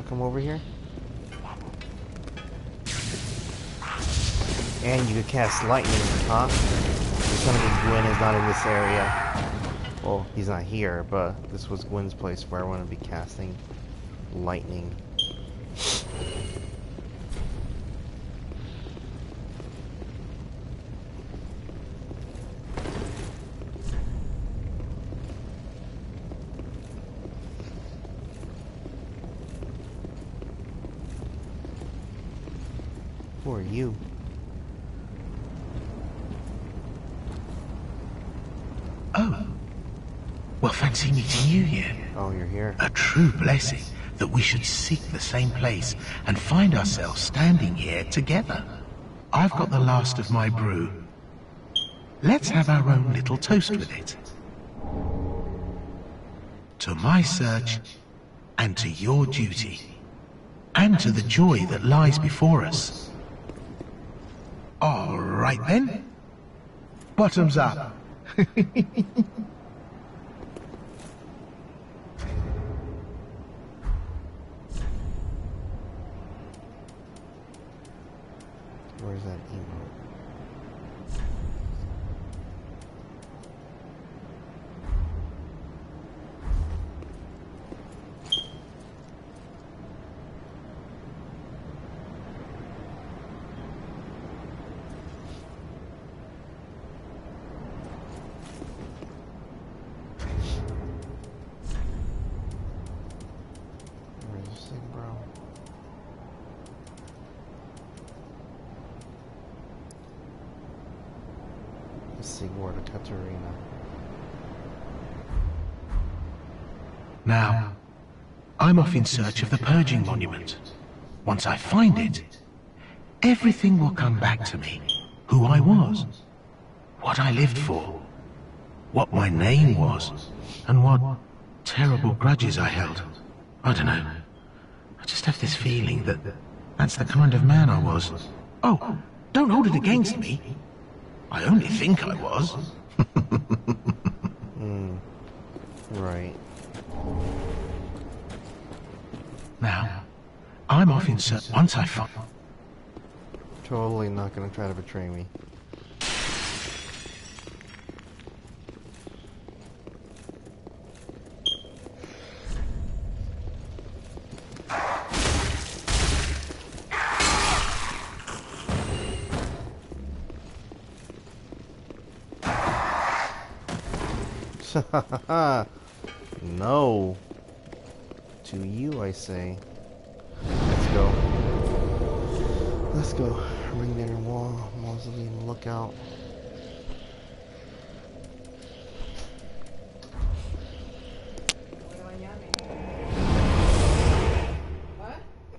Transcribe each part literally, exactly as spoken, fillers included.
wanna come over here? And you could cast lightning, huh? You're telling me Gwyn is not in this area. Well, he's not here, but this was Gwyn's place where I want to be casting lightning. Who are you? Oh. Well, fancy meeting you here. Oh, you're here. A true blessing that we should seek the same place and find ourselves standing here together. I've got the last of my brew. Let's have our own little toast with it. To my search, and to your duty, and to the joy that lies before us. All right then. Bottoms up. Where's that emote? Where's this thing, bro? Sigward of Katarina. Now, I'm off in search of the Purging Monument. Once I find it, everything will come back to me. Who I was, what I lived for, what my name was, and what terrible grudges I held. I don't know. I just have this feeling that that's the kind of man I was. Oh, don't hold it against me. I only think I was. Hmm. Right. Now, I'm off in search. Once I find. Totally not gonna try to betray me. No. To you, I say. Let's go. Let's go. Ringnator Wall, Mausoleum Lookout. What?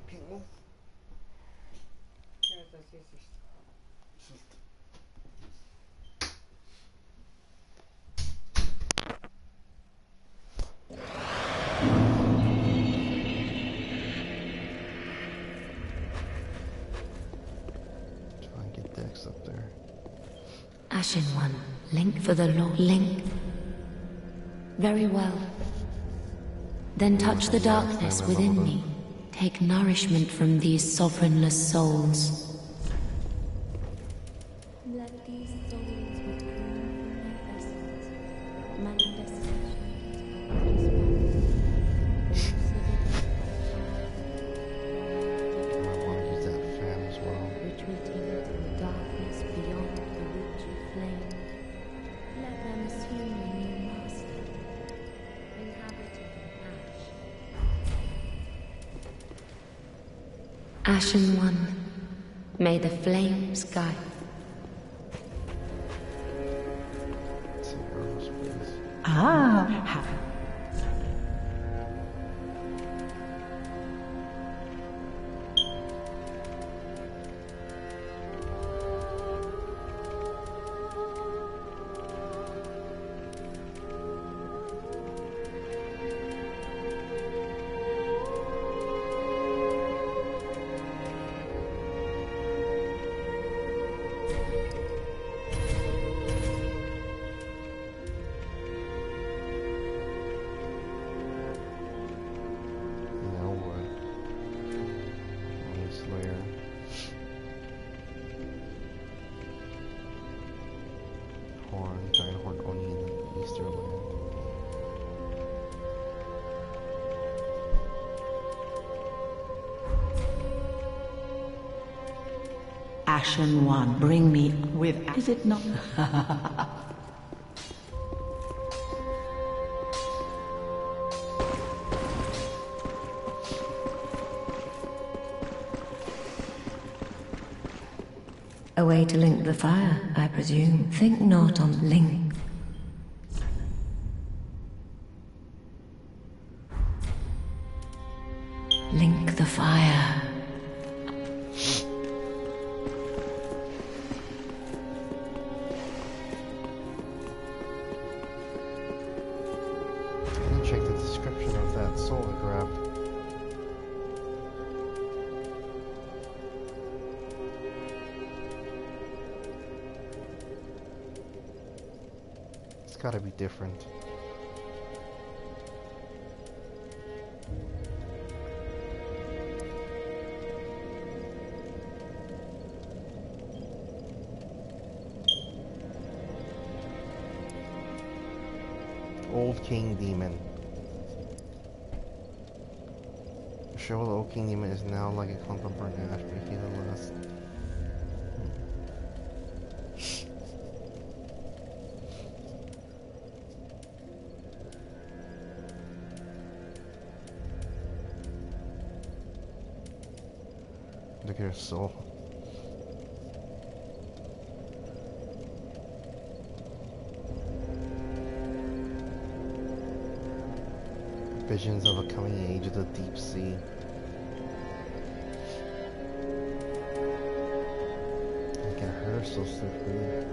Up there. Ashen One, link for the Lord. Link. Very well. Then touch the darkness within me. Take nourishment from these sovereignless souls. Let these souls return from their essence, manifestations I want to use that fan as well. retreating from the darkness beyond the which you flamed. Let them assume a new master, inhabiting ash. Ashen One, may the flames guide. Ah, ha. for the giant horde Oni in the Easterland. Ashen One, bring me with... Is it not? A way to link the fire, I presume. Think not on link. Link the fire. I didn't check the description of that soul I grabbed. It's gotta be different. Old King Demon. The show of the Old King Demon is now like a clump of burnt ash, but he the last. Look at her soul. Visions of a coming age of the deep sea. Look at her so slippery.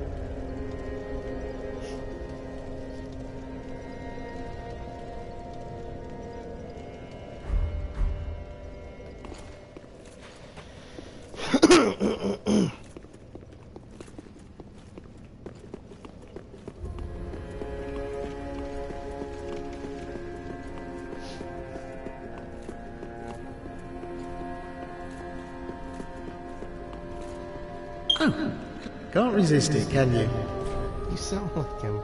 Oh, can't resist it, can you? You sound like him.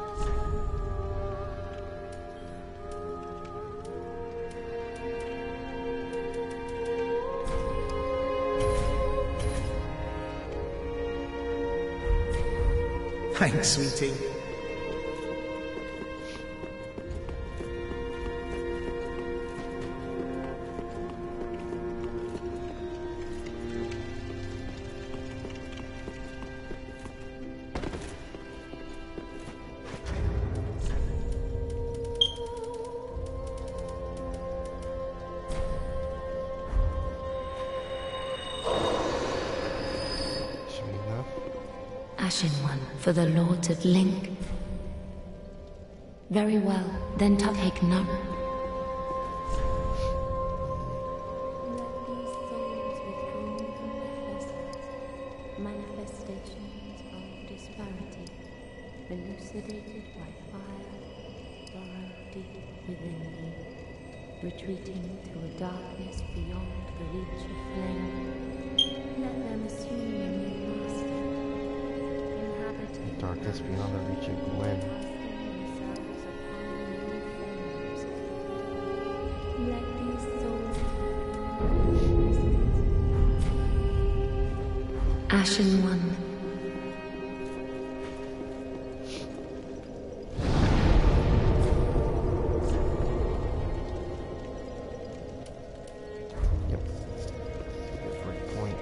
Thanks, sweetie. Ashen One, for the Lords of Link. Very well, then take none. Manifestations of disparity, elucidated by fire, burrow deep within me, retreating to a darkness beyond the reach of flame. Let them assume a new master. Darkness beyond the reach of Gwen. Let these souls Ashen One. Yep. Good point.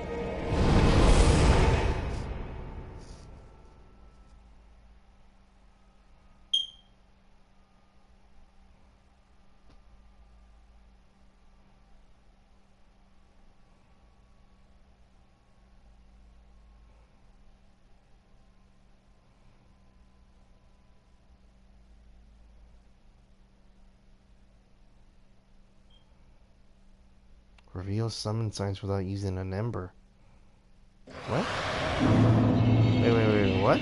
Reveal summon signs without using an ember. What? Wait, wait, wait, what?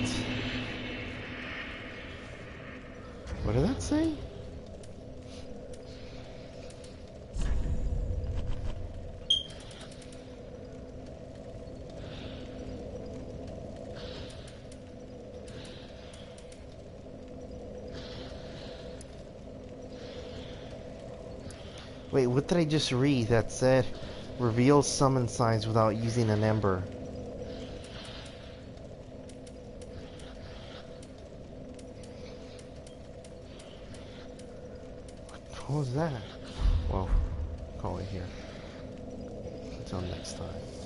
What did that say? Wait, what did I just read that said reveal summon signs without using an ember? What was that? Well, call it here. Until next time.